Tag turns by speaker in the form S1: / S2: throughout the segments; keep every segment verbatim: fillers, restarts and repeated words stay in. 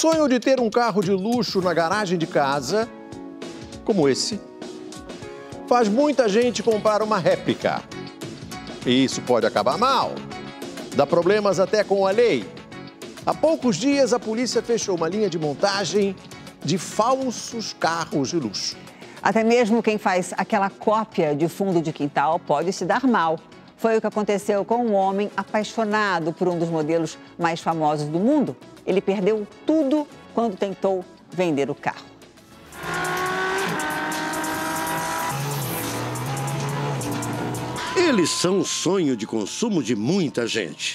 S1: Sonho de ter um carro de luxo na garagem de casa, como esse, faz muita gente comprar uma réplica. E isso pode acabar mal. Dá problemas até com a lei. Há poucos dias, a polícia fechou uma linha de montagem de falsos carros de luxo.
S2: Até mesmo quem faz aquela cópia de fundo de quintal pode se dar mal. Foi o que aconteceu com um homem apaixonado por um dos modelos mais famosos do mundo. Ele perdeu tudo quando tentou vender o carro.
S3: Eles são um sonho de consumo de muita gente.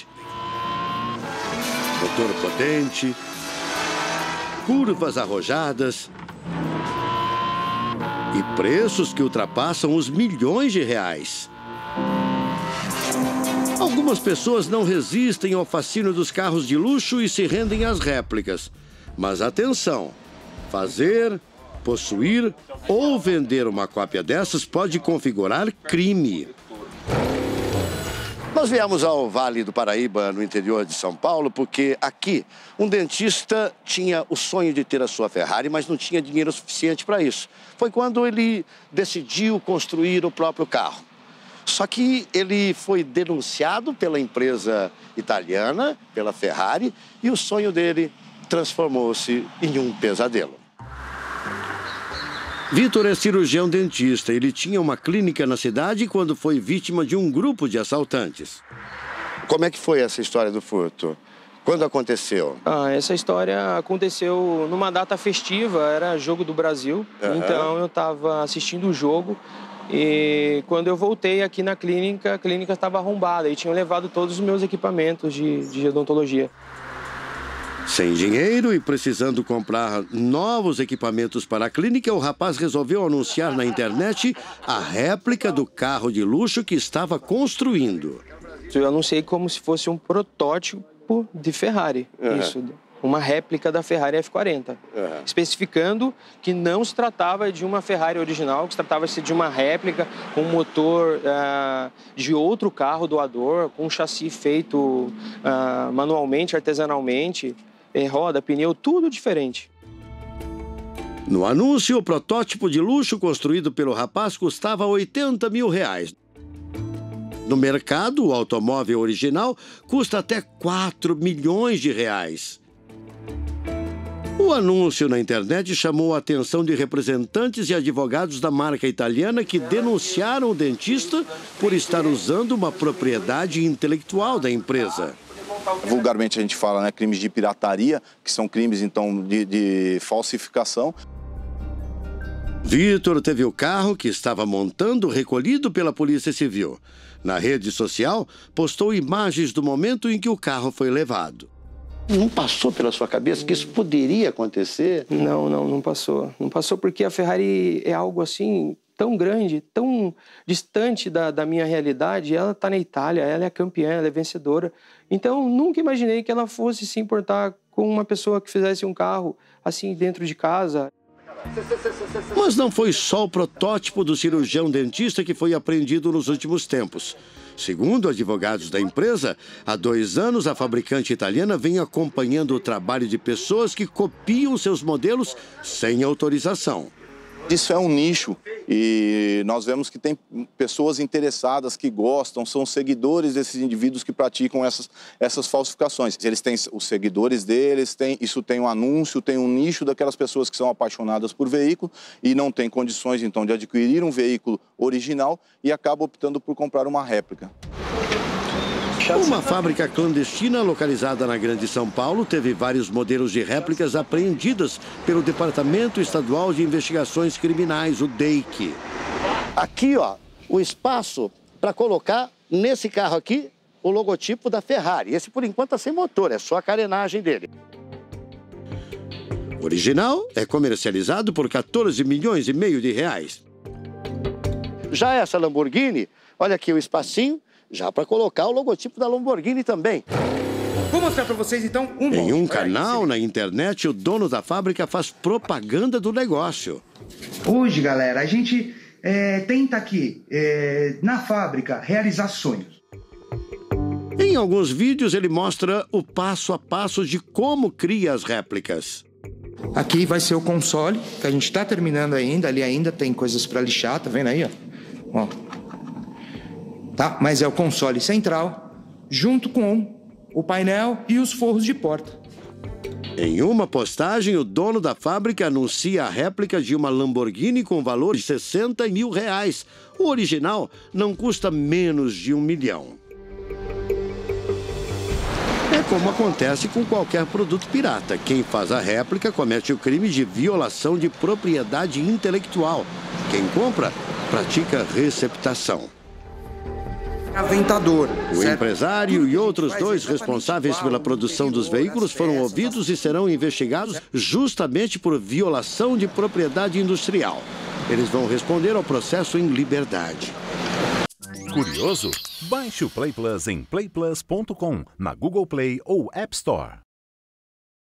S3: Motor potente, curvas arrojadas e preços que ultrapassam os milhões de reais. Algumas pessoas não resistem ao fascínio dos carros de luxo e se rendem às réplicas. Mas atenção, fazer, possuir ou vender uma cópia dessas pode configurar crime. Nós viemos ao Vale do Paraíba, no interior de São Paulo, porque aqui um dentista tinha o sonho de ter a sua Ferrari, mas não tinha dinheiro suficiente para isso. Foi quando ele decidiu construir o próprio carro. Só que ele foi denunciado pela empresa italiana, pela Ferrari, e o sonho dele transformou-se em um pesadelo. Vitor é cirurgião dentista. Ele tinha uma clínica na cidade quando foi vítima de um grupo de assaltantes. Como é que foi essa história do furto? Quando aconteceu?
S4: Ah, essa história aconteceu numa data festiva, era Jogo do Brasil. Uhum. Então eu estava assistindo o jogo e quando eu voltei aqui na clínica, a clínica estava arrombada e tinham levado todos os meus equipamentos de, de odontologia.
S3: Sem dinheiro e precisando comprar novos equipamentos para a clínica, o rapaz resolveu anunciar na internet a réplica do carro de luxo que estava construindo.
S4: Eu anunciei como se fosse um protótipo de Ferrari, uhum. Isso, uma réplica da Ferrari F quarenta, uhum. Especificando que não se tratava de uma Ferrari original, que se tratava-se de uma réplica com um motor uh, de outro carro doador, com um chassi feito uh, manualmente, artesanalmente. Roda, pneu, tudo diferente.
S3: No anúncio, o protótipo de luxo construído pelo rapaz custava oitenta mil reais. No mercado, o automóvel original custa até quatro milhões de reais. O anúncio na internet chamou a atenção de representantes e advogados da marca italiana que denunciaram o dentista por estar usando uma propriedade intelectual da empresa.
S5: Vulgarmente a gente fala, né, crimes de pirataria, que são crimes, então, de, de falsificação.
S3: Vitor teve o carro que estava montando recolhido pela Polícia Civil. Na rede social, postou imagens do momento em que o carro foi levado. Não passou pela sua cabeça que isso poderia acontecer?
S4: Não, não, não passou. Não passou porque a Ferrari é algo assim tão grande, tão distante da, da minha realidade. Ela está na Itália, ela é campeã, ela é vencedora. Então, nunca imaginei que ela fosse se importar com uma pessoa que fizesse um carro assim dentro de casa.
S3: Mas não foi só o protótipo do cirurgião dentista que foi apreendido nos últimos tempos. Segundo advogados da empresa, há dois anos a fabricante italiana vem acompanhando o trabalho de pessoas que copiam seus modelos sem autorização.
S5: Isso é um nicho e nós vemos que tem pessoas interessadas que gostam, são seguidores desses indivíduos que praticam essas, essas falsificações. Eles têm os seguidores deles, tem, isso tem um anúncio, tem um nicho daquelas pessoas que são apaixonadas por veículo e não têm condições, então, de adquirir um veículo original e acabam optando por comprar uma réplica.
S3: Uma fábrica clandestina localizada na Grande São Paulo teve vários modelos de réplicas apreendidas pelo Departamento Estadual de Investigações Criminais, o D E I C. Aqui, ó, o espaço para colocar nesse carro aqui o logotipo da Ferrari. Esse, por enquanto, está sem motor, é só a carenagem dele. O original é comercializado por quatorze milhões e meio de reais. Já essa Lamborghini, olha aqui o espacinho, já para colocar o logotipo da Lamborghini também.
S6: Vou mostrar para vocês, então, um...
S3: Em um canal na internet, o dono da fábrica faz propaganda do negócio.
S6: Hoje, galera, a gente é, tenta aqui, é, na fábrica, realizar sonhos.
S3: Em alguns vídeos ele mostra o passo a passo de como cria as réplicas.
S6: Aqui vai ser o console, que a gente está terminando ainda. Ali ainda tem coisas para lixar, tá vendo aí, ó? Ó. Tá? Mas é o console central, junto com o painel e os forros de porta.
S3: Em uma postagem, o dono da fábrica anuncia a réplica de uma Lamborghini com valor de sessenta mil reais. O original não custa menos de um milhão. É como acontece com qualquer produto pirata. Quem faz a réplica comete o crime de violação de propriedade intelectual. Quem compra, pratica receptação.
S6: Aventador.
S3: O
S6: certo?
S3: empresário e outros dois responsáveis pela produção dos veículos foram ouvidos e serão investigados justamente por violação de propriedade industrial. Eles vão responder ao processo em liberdade.
S7: Curioso? Baixe o Play Plus em play plus ponto com, na Google Play ou App Store.